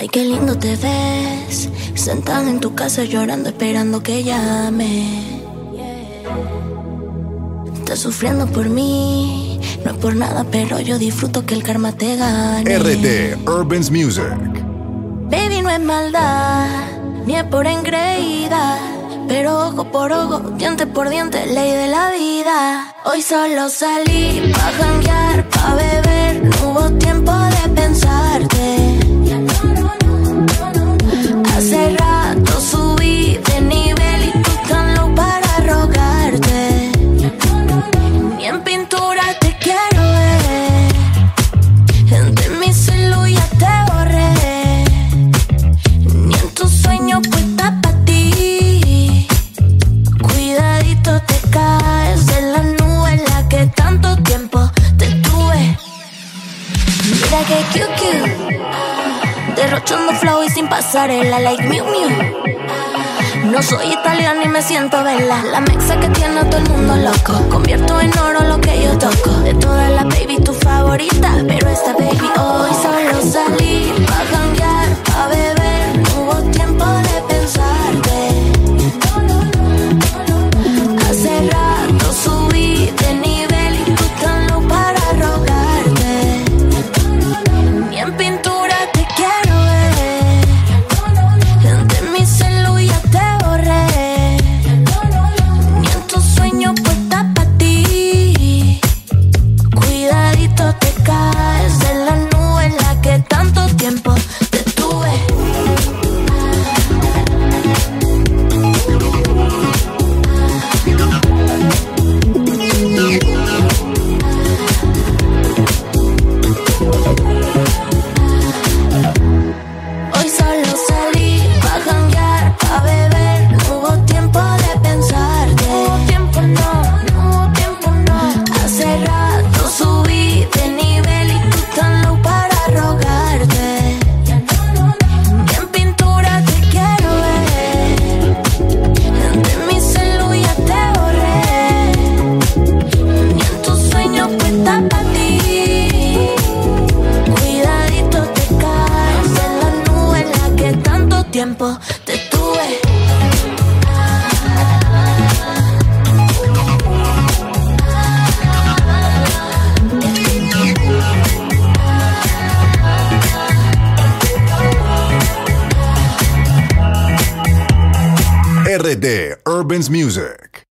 Ay, qué lindo te ves, sentada en tu casa llorando, esperando que llame. Estás sufriendo por mí, no es por nada, pero yo disfruto que el karma te gane. RD Urban's Music. Baby, no es maldad, ni es por engreída, pero ojo por ojo, diente por diente, ley de la vida. Hoy solo salí pa' janguear, pa' beber, no hubo tiempo de pensarte. Hace rato subí de nivel y tú tan low para rogarte. Ni en pintura te quiero ver, de mi celu ya te borré. Ni en tus sueños puesta pa' ti. Cuidadito te caes de la nube en la que tanto tiempo te tuve. Mira que cute, derrochando flow y sin pasarela, like Miu Miu. No soy italiana y me siento vela, la mexa que tiene a todo el mundo loco. Convierto en oro lo que yo toco. De todas las baby tu favorita, pero esta baby hoy solo salí pa' janguear, pa' beber, no hubo tiempo de pensarte. Hace rato subí de nivel y tú tan low para rogarte. Ni en pintura te quiero ver, de mi celu ya te borré. Ni en tus sueños puesta pa' ti. Cuidadito te caes de la nube en la que tanto tiempo te tuve. Hoy solo salí pa' janguear, pa' beber, no hubo tiempo de pensarte. No hubo tiempo, no hubo tiempo, no. Hace rato subí de nivel y tú tan low para rogarte. Ni en pintura te quiero ver, de mi celu ya te borré. Ni en tus sueños puesta pa' ti. Cuidadito te caes de la nube en la que tanto tiempo te tuve. RD Urban's Music.